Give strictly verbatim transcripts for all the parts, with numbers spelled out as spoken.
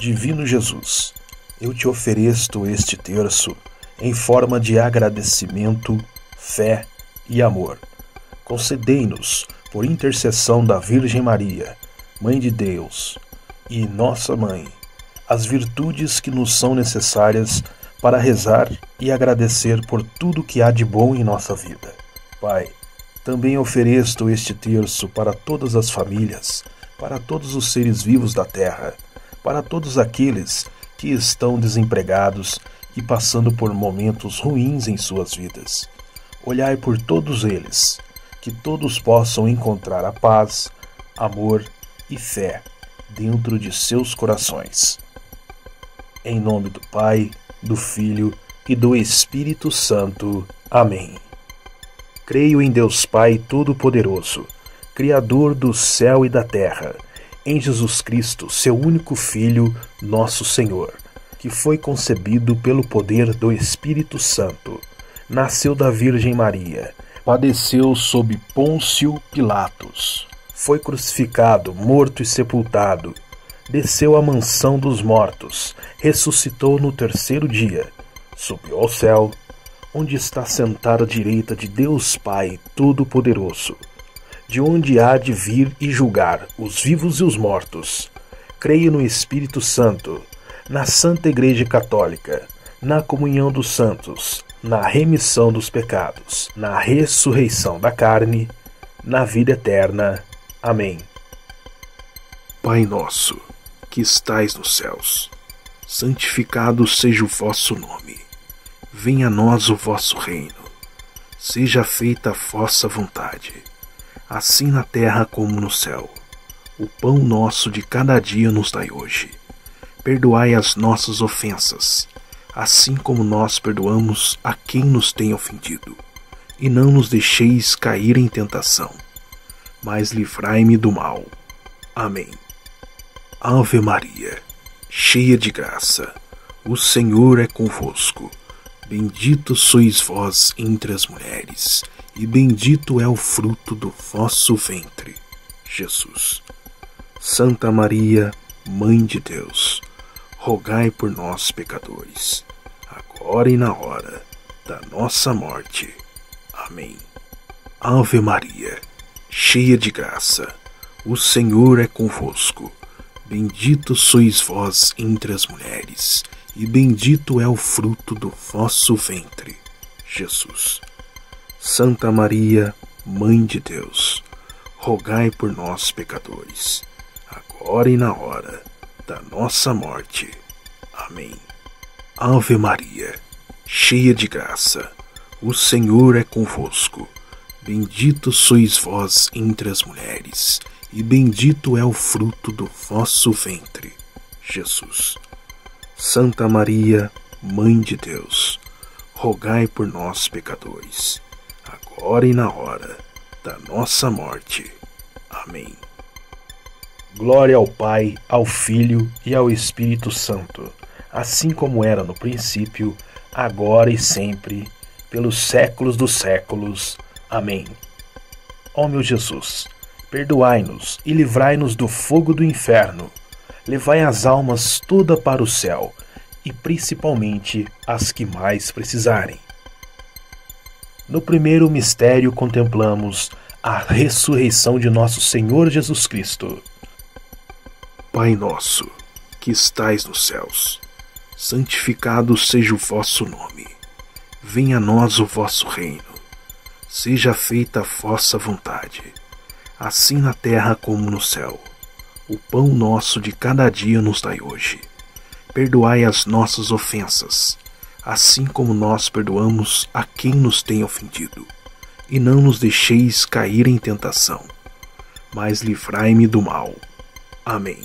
Divino Jesus, eu te ofereço este terço em forma de agradecimento, fé e amor. Concedei-nos, por intercessão da Virgem Maria, Mãe de Deus e Nossa Mãe, as virtudes que nos são necessárias para rezar e agradecer por tudo que há de bom em nossa vida. Pai, também ofereço este terço para todas as famílias, para todos os seres vivos da terra, para todos aqueles que estão desempregados e passando por momentos ruins em suas vidas. Olhai por todos eles, que todos possam encontrar a paz, amor e fé dentro de seus corações. Em nome do Pai, do Filho e do Espírito Santo. Amém. Creio em Deus Pai Todo-Poderoso, Criador do céu e da terra, em Jesus Cristo, seu único Filho, nosso Senhor, que foi concebido pelo poder do Espírito Santo, nasceu da Virgem Maria, padeceu sob Pôncio Pilatos, foi crucificado, morto e sepultado, desceu à mansão dos mortos, ressuscitou no terceiro dia, subiu ao céu, onde está sentado à direita de Deus Pai Todo-Poderoso, de onde há de vir e julgar os vivos e os mortos. Creio no Espírito Santo, na Santa Igreja Católica, na comunhão dos santos, na remissão dos pecados, na ressurreição da carne, na vida eterna. Amém. Pai nosso, que estais nos céus, santificado seja o vosso nome. Venha a nós o vosso reino. Seja feita a vossa vontade, assim na terra como no céu. O pão nosso de cada dia nos dai hoje. Perdoai as nossas ofensas, assim como nós perdoamos a quem nos tem ofendido. E não nos deixeis cair em tentação, mas livrai-me do mal. Amém. Ave Maria, cheia de graça, o Senhor é convosco. Bendito sois vós entre as mulheres, e bendito é o fruto do vosso ventre, Jesus. Santa Maria, Mãe de Deus, rogai por nós, pecadores, agora e na hora da nossa morte. Amém. Ave Maria, cheia de graça, o Senhor é convosco. Bendito sois vós entre as mulheres, e bendito é o fruto do vosso ventre, Jesus. Santa Maria, Mãe de Deus, rogai por nós, pecadores, agora e na hora da nossa morte. Amém. Ave Maria, cheia de graça, o Senhor é convosco. Bendito sois vós entre as mulheres, e bendito é o fruto do vosso ventre, Jesus. Santa Maria, Mãe de Deus, rogai por nós, pecadores, agora e na hora da nossa morte. Amém. Glória ao Pai, ao Filho e ao Espírito Santo, assim como era no princípio, agora e sempre, pelos séculos dos séculos. Amém. Ó meu Jesus, perdoai-nos e livrai-nos do fogo do inferno. Levai as almas todas para o céu, e principalmente as que mais precisarem. No primeiro mistério contemplamos a ressurreição de nosso Senhor Jesus Cristo. Pai nosso, que estais nos céus, santificado seja o vosso nome. Venha a nós o vosso reino. Seja feita a vossa vontade, assim na terra como no céu. O pão nosso de cada dia nos dai hoje. Perdoai as nossas ofensas, assim como nós perdoamos a quem nos tem ofendido. E não nos deixeis cair em tentação, mas livrai-me do mal. Amém.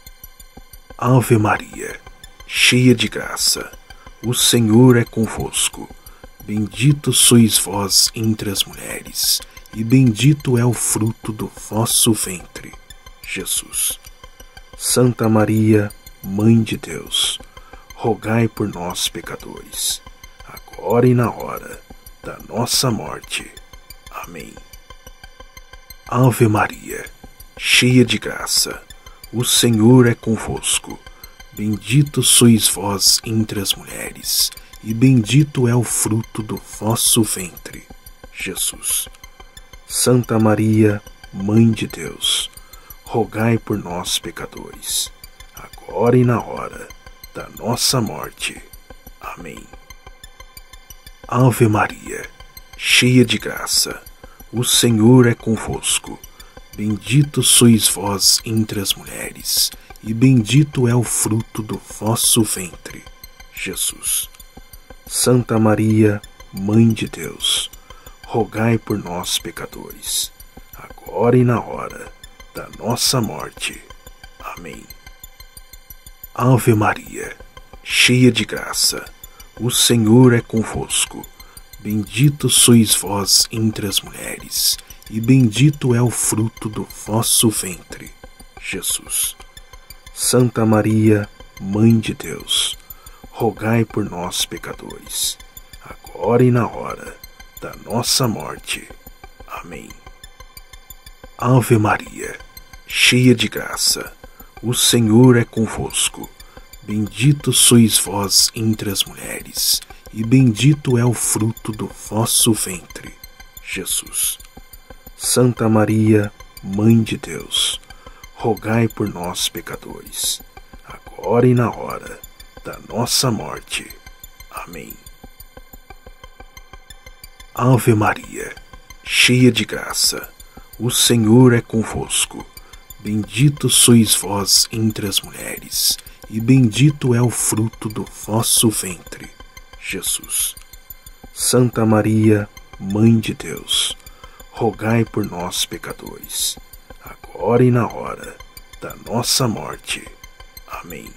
Ave Maria, cheia de graça, o Senhor é convosco. Bendito sois vós entre as mulheres, e bendito é o fruto do vosso ventre, Jesus. Santa Maria, Mãe de Deus, rogai por nós, pecadores, agora e na hora da nossa morte. Amém. Ave Maria, cheia de graça, o Senhor é convosco. bendito sois vós entre as mulheres, e bendito é o fruto do vosso ventre, Jesus. Santa Maria, Mãe de Deus, rogai por nós, pecadores, agora e na hora da nossa morte. Amém. Ave Maria, cheia de graça, o Senhor é convosco. Bendito sois vós entre as mulheres, e bendito é o fruto do vosso ventre, Jesus. Santa Maria, Mãe de Deus, rogai por nós, pecadores, agora e na hora da nossa morte. Amém. Ave Maria, cheia de graça, o Senhor é convosco. Bendito sois vós entre as mulheres, e bendito é o fruto do vosso ventre, Jesus. Santa Maria, Mãe de Deus, rogai por nós, pecadores, agora e na hora da nossa morte. Amém. Ave Maria, cheia de graça, o Senhor é convosco. Bendito sois vós entre as mulheres, e bendito é o fruto do vosso ventre, Jesus. Santa Maria, Mãe de Deus, rogai por nós, pecadores, agora e na hora da nossa morte. Amém. Ave Maria, cheia de graça, o Senhor é convosco. Bendito sois vós entre as mulheres, e bendito é o fruto do vosso ventre, Jesus. Santa Maria, Mãe de Deus, rogai por nós, pecadores, agora e na hora da nossa morte. Amém.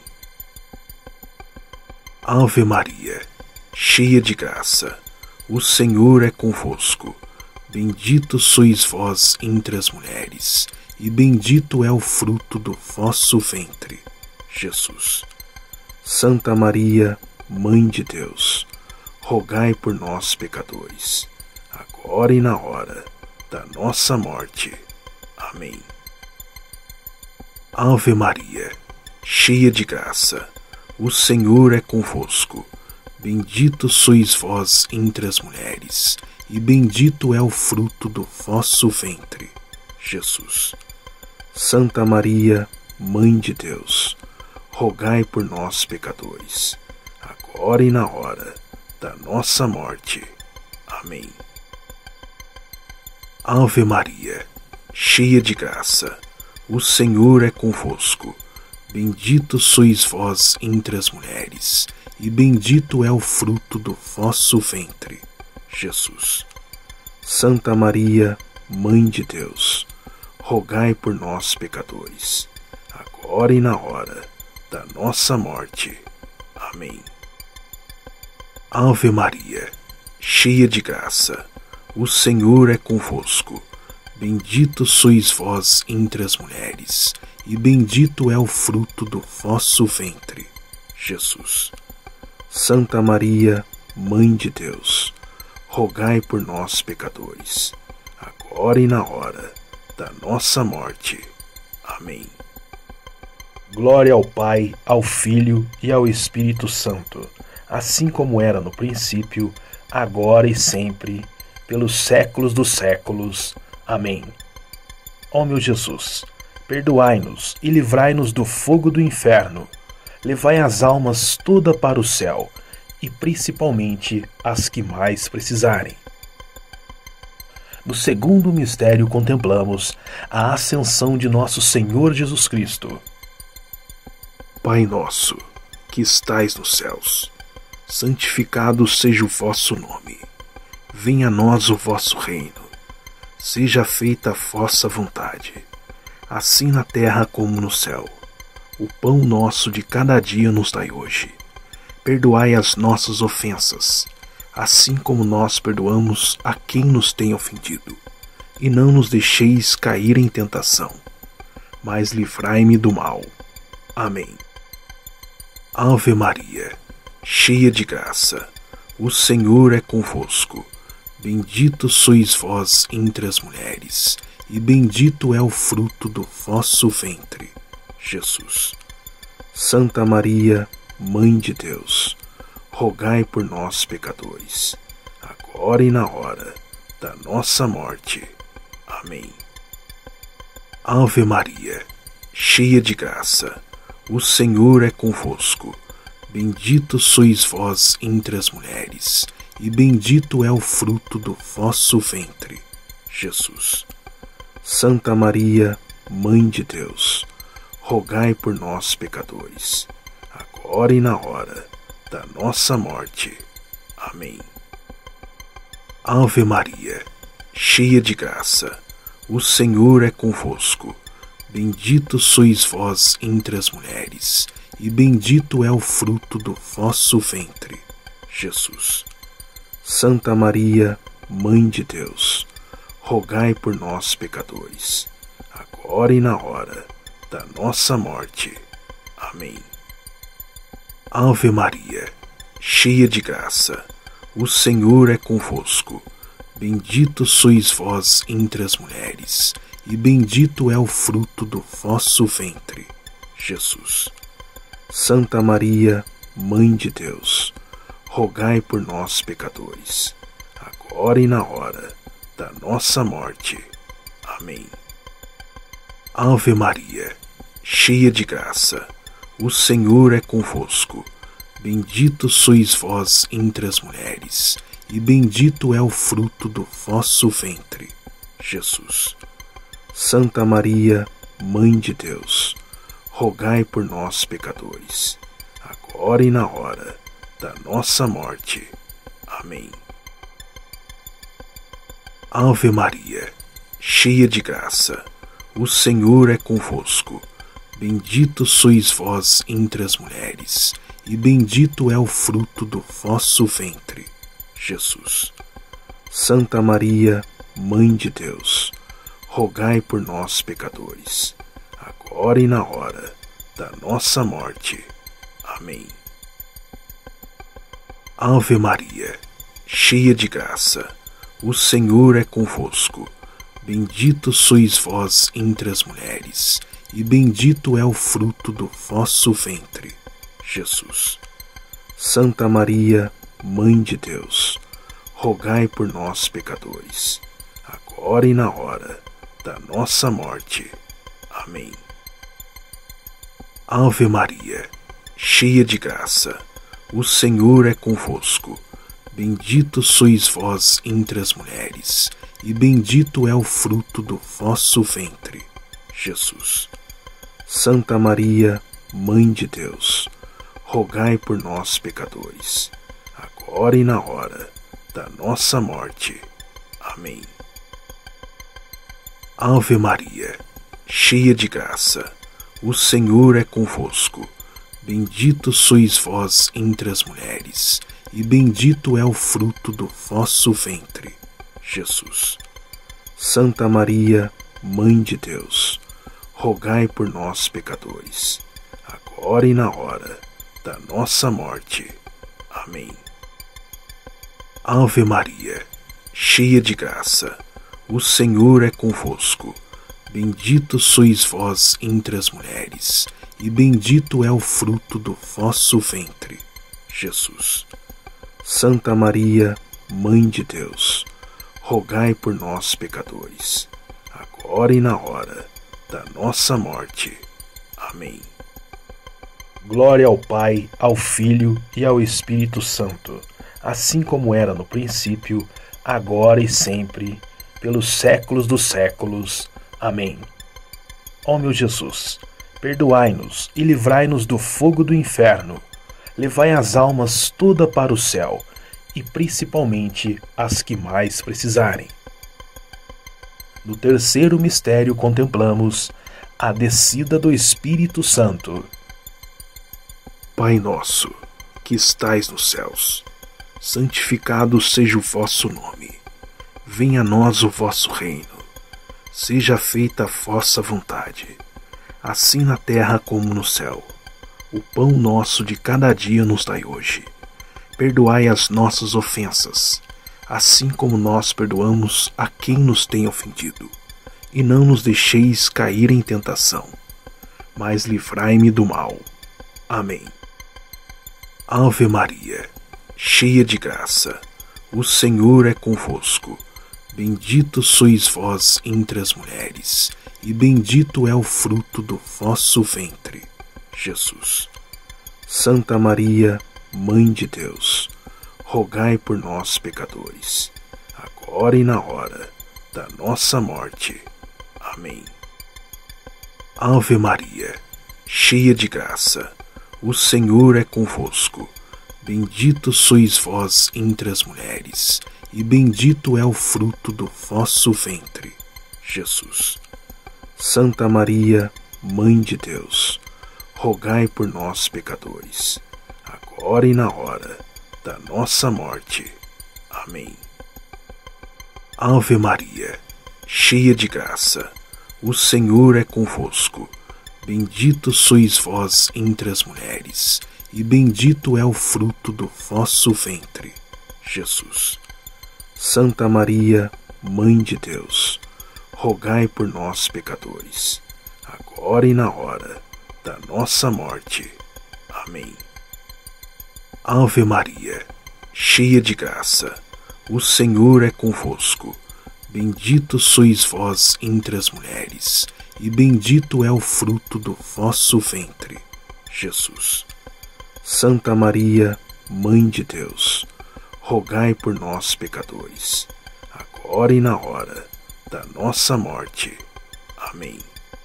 Ave Maria, cheia de graça, o Senhor é convosco. Bendito sois vós entre as mulheres, e bendito é o fruto do vosso ventre, Jesus. Santa Maria, Mãe de Deus, rogai por nós, pecadores, agora e na hora da nossa morte. Amém. Ave Maria, cheia de graça, o Senhor é convosco. Bendito sois vós entre as mulheres, e bendito é o fruto do vosso ventre, Jesus. Santa Maria, Mãe de Deus, rogai por nós, pecadores, agora e na hora da nossa morte. Amém. Ave Maria, cheia de graça, o Senhor é convosco. Bendito sois vós entre as mulheres, e bendito é o fruto do vosso ventre, Jesus. Santa Maria, Mãe de Deus, rogai por nós, pecadores, agora e na hora da nossa morte. Amém. Ave Maria, cheia de graça, o Senhor é convosco. Bendito sois vós entre as mulheres, e bendito é o fruto do vosso ventre, Jesus. Santa Maria, Mãe de Deus, rogai por nós, pecadores, agora e na hora da nossa morte. Amém. Glória ao Pai, ao Filho e ao Espírito Santo, assim como era no princípio, agora e sempre, pelos séculos dos séculos. Amém. Ó meu Jesus, perdoai-nos e livrai-nos do fogo do inferno. Levai as almas todas para o céu, e principalmente as que mais precisarem. No segundo mistério contemplamos a ascensão de nosso Senhor Jesus Cristo. Pai nosso, que estais nos céus, santificado seja o vosso nome. Venha a nós o vosso reino. Seja feita a vossa vontade, assim na terra como no céu. O pão nosso de cada dia nos dai hoje. Perdoai as nossas ofensas, assim como nós perdoamos a quem nos tem ofendido. E não nos deixeis cair em tentação, mas livrai-me do mal. Amém. Ave Maria, cheia de graça, o Senhor é convosco. Bendito sois vós entre as mulheres, e bendito é o fruto do vosso ventre, Jesus. Santa Maria, Mãe de Deus, rogai por nós, pecadores, agora e na hora da nossa morte. Amém. Ave Maria, cheia de graça, o Senhor é convosco. Bendito sois vós entre as mulheres, e bendito é o fruto do vosso ventre, Jesus. Santa Maria, Mãe de Deus, rogai por nós, pecadores, agora e na hora da nossa morte. Amém. Ave Maria, cheia de graça, o Senhor é convosco. Bendito sois vós entre as mulheres, e bendito é o fruto do vosso ventre, Jesus. Santa Maria, Mãe de Deus, rogai por nós, pecadores, agora e na hora da nossa morte. Amém. Ave Maria, cheia de graça, o Senhor é convosco. Bendito sois vós entre as mulheres, e bendito é o fruto do vosso ventre, Jesus. Santa Maria, Mãe de Deus, rogai por nós, pecadores, agora e na hora da nossa morte. Amém. Ave Maria, cheia de graça, o Senhor é convosco. Bendito sois vós entre as mulheres, e bendito é o fruto do vosso ventre, Jesus. Santa Maria, Mãe de Deus, rogai por nós, pecadores, agora e na hora da nossa morte. Amém. Ave Maria, cheia de graça, o Senhor é convosco. Bendito sois vós entre as mulheres, e bendito é o fruto do vosso ventre, Jesus. Santa Maria, Mãe de Deus, rogai por nós, pecadores, agora e na hora da nossa morte. Amém. Ave Maria, cheia de graça, o Senhor é convosco. Bendito sois vós entre as mulheres, e bendito é o fruto do vosso ventre, Jesus. Santa Maria, Mãe de Deus, rogai por nós, pecadores, agora e na hora da nossa morte. Amém. Ave Maria, cheia de graça, o Senhor é convosco. Bendito sois vós entre as mulheres, e bendito é o fruto do vosso ventre, Jesus. Santa Maria, Mãe de Deus, rogai por nós, pecadores, agora e na hora da nossa morte. Amém. Ave Maria, cheia de graça, o Senhor é convosco. Bendito sois vós entre as mulheres, e bendito é o fruto do vosso ventre, Jesus. Santa Maria, Mãe de Deus, rogai por nós, pecadores, agora e na hora da nossa morte. Amém. Ave Maria, cheia de graça, o Senhor é convosco. Bendito sois vós entre as mulheres, e bendito é o fruto do vosso ventre, Jesus. Santa Maria, Mãe de Deus, rogai por nós, pecadores, agora e na hora da nossa morte. Amém. Glória ao Pai, ao Filho e ao Espírito Santo, assim como era no princípio, agora e sempre, pelos séculos dos séculos. Amém. Ó meu Jesus, perdoai-nos e livrai-nos do fogo do inferno. Levai as almas todas para o céu, e principalmente as que mais precisarem. No terceiro mistério contemplamos a descida do Espírito Santo. Pai nosso, que estais nos céus, santificado seja o vosso nome. Venha a nós o vosso reino. Seja feita a vossa vontade, assim na terra como no céu. O pão nosso de cada dia nos dai hoje. Perdoai as nossas ofensas, assim como nós perdoamos a quem nos tem ofendido. E não nos deixeis cair em tentação, mas livrai-me do mal. Amém. Ave Maria, cheia de graça, o Senhor é convosco. Bendito sois vós entre as mulheres, e bendito é o fruto do vosso ventre, Jesus. Santa Maria, Mãe de Deus, rogai por nós, pecadores, agora e na hora da nossa morte. Amém. Ave Maria, cheia de graça, o Senhor é convosco. Bendito sois vós entre as mulheres, e bendito é o fruto do vosso ventre, Jesus. Santa Maria, Mãe de Deus, rogai por nós, pecadores, agora e na hora da nossa morte. Amém. Ave Maria, cheia de graça, o Senhor é convosco. Bendito sois vós entre as mulheres, e bendito é o fruto do vosso ventre, Jesus. Santa Maria, Mãe de Deus, rogai por nós, pecadores, agora e na hora da nossa morte. Amém. Ave Maria, cheia de graça, o Senhor é convosco. Bendito sois vós entre as mulheres, e bendito é o fruto do vosso ventre, Jesus. Santa Maria, Mãe de Deus, rogai por nós, pecadores, agora e na hora da nossa morte. Amém.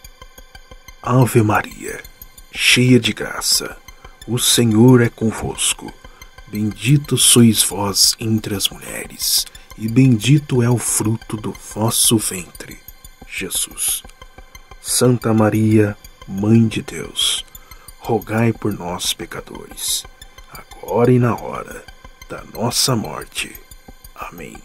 Ave Maria, cheia de graça, o Senhor é convosco. Bendito sois vós entre as mulheres, e bendito é o fruto do vosso ventre, Jesus. Santa Maria, Mãe de Deus, rogai por nós, pecadores, agora e na hora da nossa morte. Amém.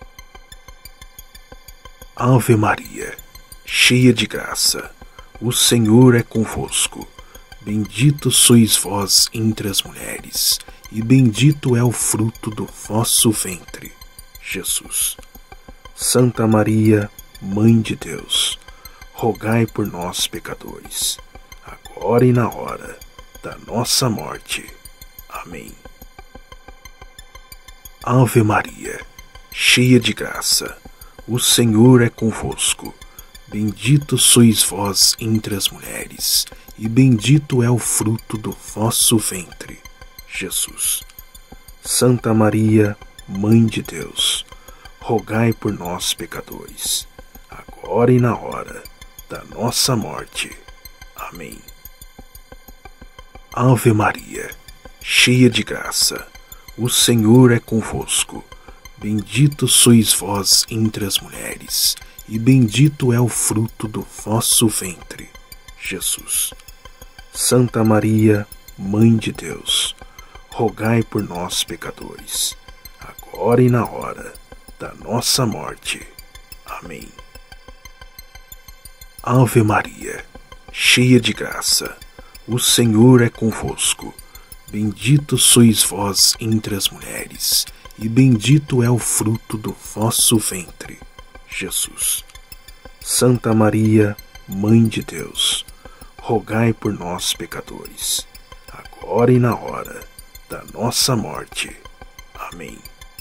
Ave Maria, cheia de graça, o Senhor é convosco. Bendito sois vós entre as mulheres, e bendito é o fruto do vosso ventre, Jesus. Santa Maria, Mãe de Deus, rogai por nós, pecadores, agora e na hora da nossa morte. Amém. Ave Maria, cheia de graça, o Senhor é convosco. Bendito sois vós entre as mulheres, e bendito é o fruto do vosso ventre, Jesus. Santa Maria, Mãe de Deus, rogai por nós, pecadores, agora e na hora da nossa morte. Amém. Ave Maria, cheia de graça, o Senhor é convosco. Bendito sois vós entre as mulheres, e bendito é o fruto do vosso ventre, Jesus. Santa Maria, Mãe de Deus, rogai por nós, pecadores, agora e na hora da nossa morte. Amém. Ave Maria, cheia de graça, o Senhor é convosco. Bendito sois vós entre as mulheres, e bendito é o fruto do vosso ventre, Jesus. Santa Maria, Mãe de Deus, rogai por nós, pecadores, agora e na hora da nossa morte. Amém.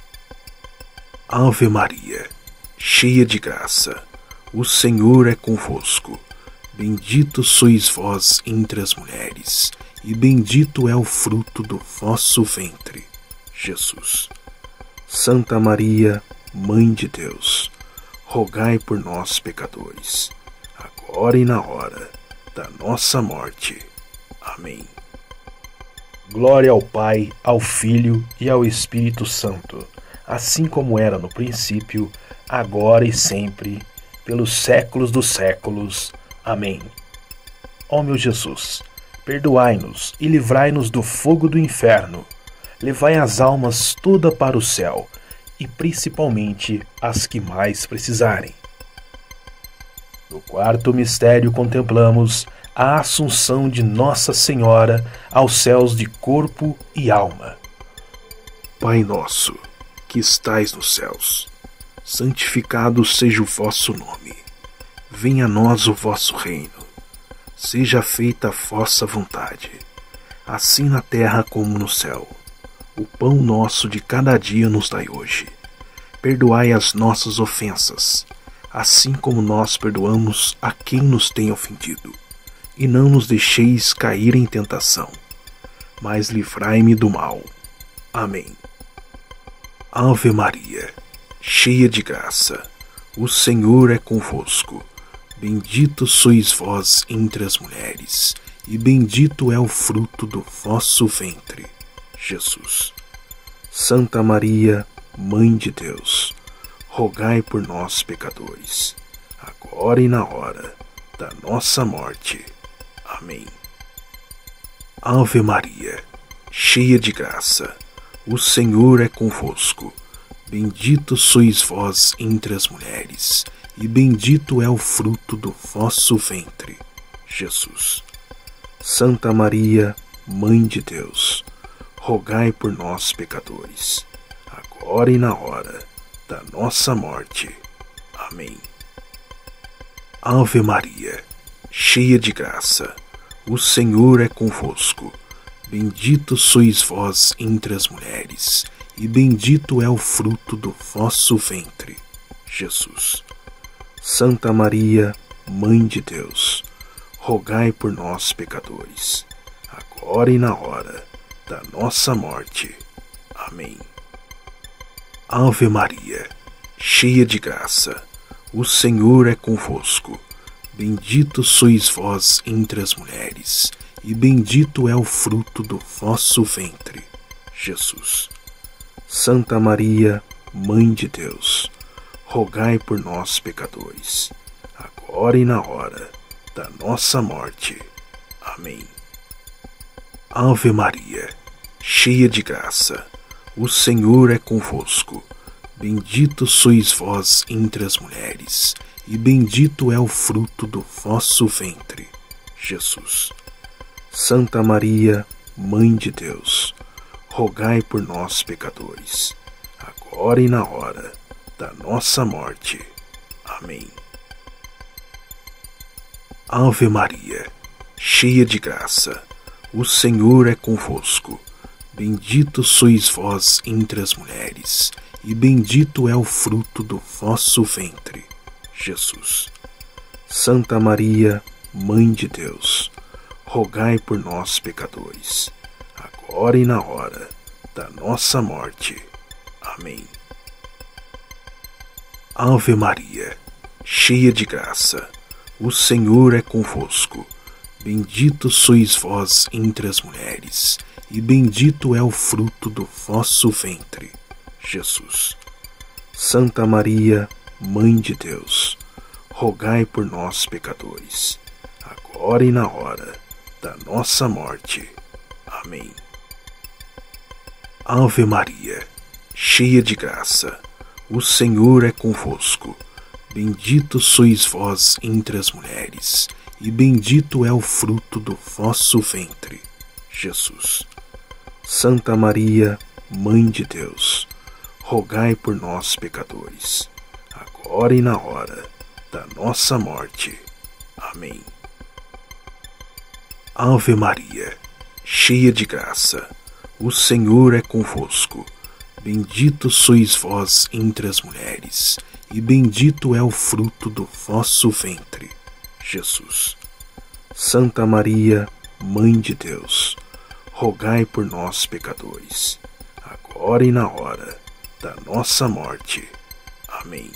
Ave Maria, cheia de graça, o Senhor é convosco. Bendito sois vós entre as mulheres, e bendito é o fruto do vosso ventre, Jesus. Santa Maria, Mãe de Deus, rogai por nós, pecadores, agora e na hora da nossa morte. Amém. Glória ao Pai, ao Filho e ao Espírito Santo, assim como era no princípio, agora e sempre, pelos séculos dos séculos. Amém. Ó meu Jesus, perdoai-nos e livrai-nos do fogo do inferno. Levai as almas todas para o céu, e principalmente as que mais precisarem. No quarto mistério contemplamos a Assunção de Nossa Senhora aos céus de corpo e alma. Pai nosso, que estais nos céus, santificado seja o vosso nome. Venha a nós o vosso reino. Seja feita a vossa vontade, assim na terra como no céu. O pão nosso de cada dia nos dai hoje. Perdoai as nossas ofensas, assim como nós perdoamos a quem nos tem ofendido. E não nos deixeis cair em tentação, mas livrai-me do mal. Amém. Ave Maria, cheia de graça, o Senhor é convosco. Bendito sois vós entre as mulheres, e bendito é o fruto do vosso ventre, Jesus. Santa Maria, Mãe de Deus, rogai por nós, pecadores, agora e na hora da nossa morte. Amém. Ave Maria, cheia de graça, o Senhor é convosco. Bendito sois vós entre as mulheres, e bendito é o fruto do vosso ventre, Jesus. Santa Maria, Mãe de Deus, rogai por nós, pecadores, agora e na hora da nossa morte. Amém. Ave Maria, cheia de graça, o Senhor é convosco. Bendito sois vós entre as mulheres, e bendito é o fruto do vosso ventre, Jesus. Santa Maria, Mãe de Deus, rogai por nós, pecadores, agora e na hora da nossa morte. Amém. Ave Maria, cheia de graça, o Senhor é convosco. Bendito sois vós entre as mulheres, e bendito é o fruto do vosso ventre, Jesus. Santa Maria, Mãe de Deus, rogai por nós, pecadores, agora e na hora da nossa morte. Amém. Ave Maria, cheia de graça, o Senhor é convosco. Bendito sois vós entre as mulheres, e bendito é o fruto do vosso ventre, Jesus. Santa Maria, Mãe de Deus, rogai por nós, pecadores, agora e na hora da nossa morte. Amém. Ave Maria, cheia de graça, o Senhor é convosco. Bendito sois vós entre as mulheres, e bendito é o fruto do vosso ventre, Jesus. Santa Maria, Mãe de Deus, rogai por nós, pecadores, agora e na hora da nossa morte. Amém. Ave Maria, cheia de graça, o Senhor é convosco. Bendito sois vós entre as mulheres, e bendito é o fruto do vosso ventre, Jesus. Santa Maria, Mãe de Deus, rogai por nós, pecadores, agora e na hora da nossa morte. Amém. Ave Maria, cheia de graça, o Senhor é convosco. Bendito sois vós entre as mulheres, e bendito é o fruto do vosso ventre, Jesus. Santa Maria, Mãe de Deus, rogai por nós, pecadores, agora e na hora da nossa morte. Amém. Ave Maria, cheia de graça, o Senhor é convosco. Bendito sois vós entre as mulheres, e bendito é o fruto do vosso ventre, Jesus. Santa Maria, Mãe de Deus, rogai por nós, pecadores, agora e na hora da nossa morte. Amém.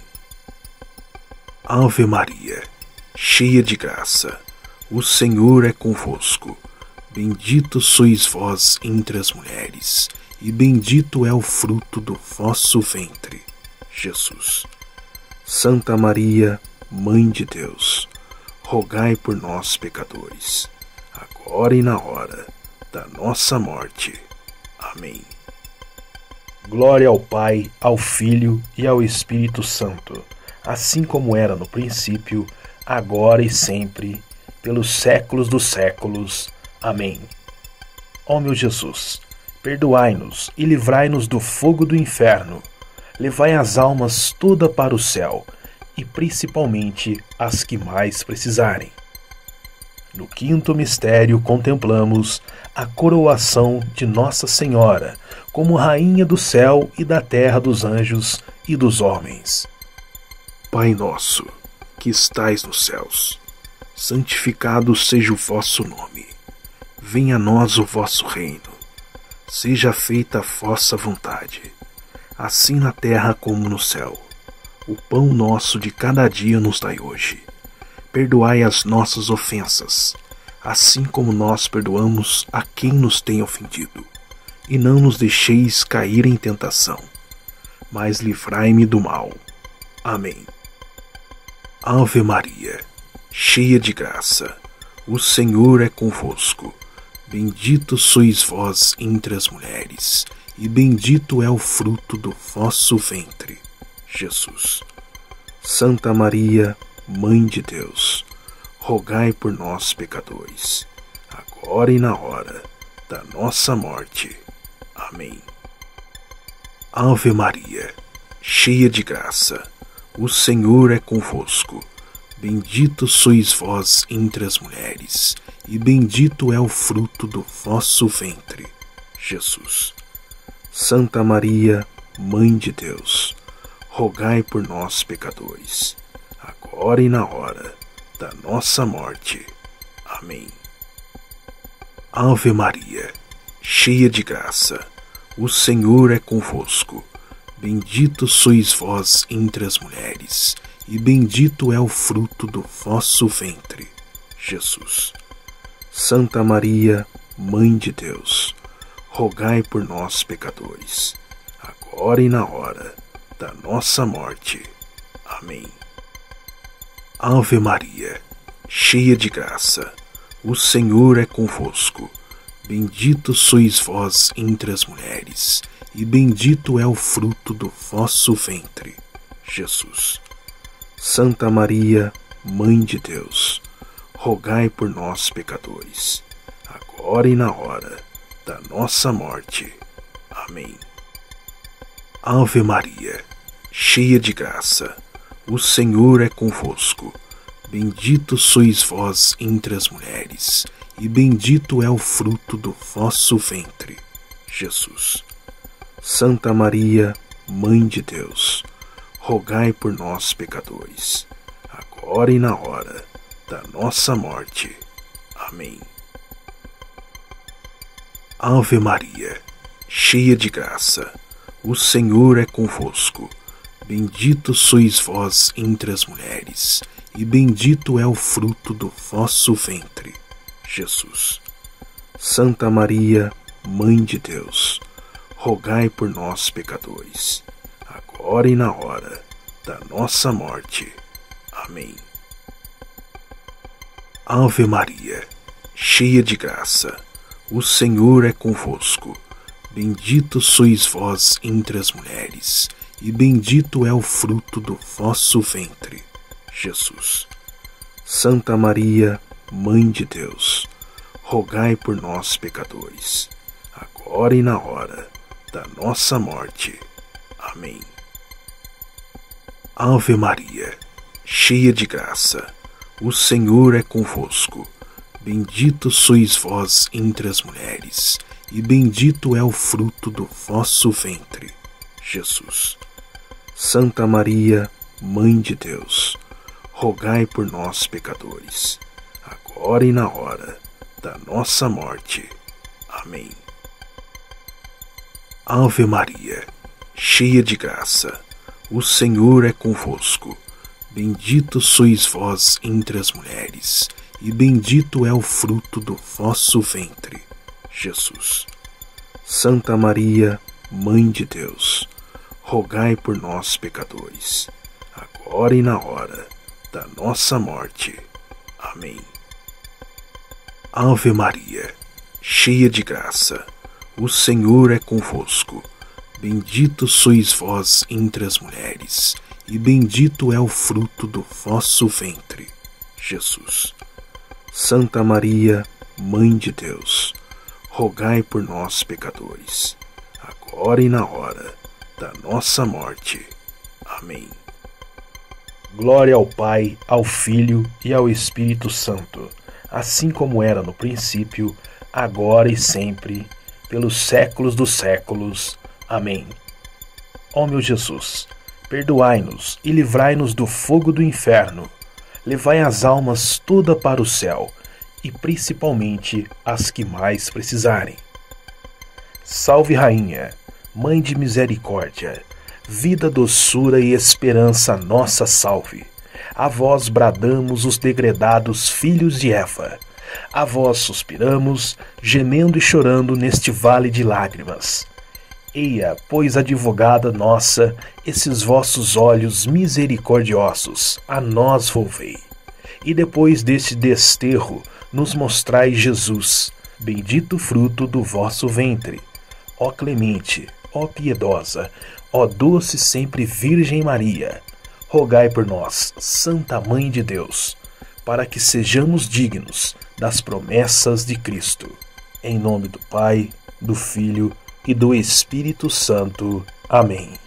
Ave Maria, cheia de graça, o Senhor é convosco. Bendito sois vós entre as mulheres, e bendito é o fruto do vosso ventre, Jesus. Santa Maria, Mãe de Deus, rogai por nós, pecadores, agora e na hora da nossa morte. Amém. Glória ao Pai, ao Filho e ao Espírito Santo, assim como era no princípio, agora e sempre, pelos séculos dos séculos. Amém. Ó meu Jesus, perdoai-nos e livrai-nos do fogo do inferno. Levai as almas todas para o céu, e principalmente as que mais precisarem. No quinto mistério contemplamos a coroação de Nossa Senhora como Rainha do céu e da terra, dos anjos e dos homens. Pai nosso, que estais nos céus, santificado seja o vosso nome. Venha a nós o vosso reino. Seja feita a vossa vontade, assim na terra como no céu. O pão nosso de cada dia nos dai hoje. Perdoai as nossas ofensas, assim como nós perdoamos a quem nos tem ofendido. E não nos deixeis cair em tentação, mas livrai-me do mal. Amém. Ave Maria, cheia de graça, o Senhor é convosco. Bendito sois vós entre as mulheres, e bendito é o fruto do vosso ventre, Jesus. Santa Maria, Mãe de Deus, rogai por nós, pecadores, agora e na hora da nossa morte. Amém. Ave Maria, cheia de graça, o Senhor é convosco. Bendito sois vós entre as mulheres, e bendito é o fruto do vosso ventre, Jesus. Santa Maria, Mãe de Deus, rogai por nós, pecadores, agora e na hora da nossa morte. Amém. Ave Maria, cheia de graça, o Senhor é convosco. Bendito sois vós entre as mulheres, e bendito é o fruto do vosso ventre, Jesus. Santa Maria, Mãe de Deus, rogai por nós, pecadores, agora e na hora da nossa morte. Amém. Ave Maria, cheia de graça, o Senhor é convosco. Bendito sois vós entre as mulheres, e bendito é o fruto do vosso ventre, Jesus. Santa Maria, Mãe de Deus, rogai por nós, pecadores, agora e na hora da nossa morte. Amém. Ave Maria, cheia de graça, o Senhor é convosco. Bendito sois vós entre as mulheres, e bendito é o fruto do vosso ventre, Jesus. Santa Maria, Mãe de Deus, rogai por nós, pecadores, agora e na hora da nossa morte. Amém. Ave Maria, cheia de graça, o Senhor é convosco. Bendito sois vós entre as mulheres, e bendito é o fruto do vosso ventre, Jesus. Santa Maria, Mãe de Deus, rogai por nós, pecadores, agora e na hora da nossa morte. Amém. Ave Maria, cheia de graça, o Senhor é convosco. Bendito sois vós entre as mulheres, e bendito é o fruto do vosso ventre, Jesus. Santa Maria, Mãe de Deus, rogai por nós, pecadores, agora e na hora da nossa morte. Amém. Ave Maria, cheia de graça, o Senhor é convosco. Bendito sois vós entre as mulheres, e bendito é o fruto do vosso ventre, Jesus. Santa Maria, Mãe de Deus, rogai por nós, pecadores, agora e na hora da nossa morte. Amém. Ave Maria, cheia de graça, o Senhor é convosco. Bendito sois vós entre as mulheres, e bendito é o fruto do vosso ventre, Jesus. Santa Maria, Mãe de Deus, rogai por nós, pecadores, agora e na hora da nossa morte. Amém. Ave Maria, cheia de graça, o Senhor é convosco. Bendito sois vós entre as mulheres, e bendito é o fruto do vosso ventre, Jesus. Santa Maria, Mãe de Deus, rogai por nós, pecadores, agora e na hora da nossa morte. Amém. Glória ao Pai, ao Filho e ao Espírito Santo, assim como era no princípio, agora e sempre, pelos séculos dos séculos. Amém. Ó meu Jesus, perdoai-nos e livrai-nos do fogo do inferno. Levai as almas todas para o céu, e principalmente as que mais precisarem. Salve Rainha, Mãe de Misericórdia, vida, doçura e esperança nossa salve. A vós bradamos os degredados filhos de Eva. A vós suspiramos, gemendo e chorando neste vale de lágrimas. Eia, pois, advogada nossa, esses vossos olhos misericordiosos a nós volvei. E depois deste desterro, nos mostrai Jesus, bendito fruto do vosso ventre. Ó clemente, ó piedosa, ó doce sempre Virgem Maria, rogai por nós, Santa Mãe de Deus, para que sejamos dignos das promessas de Cristo. Em nome do Pai, do Filho e do Espírito Santo. Amém.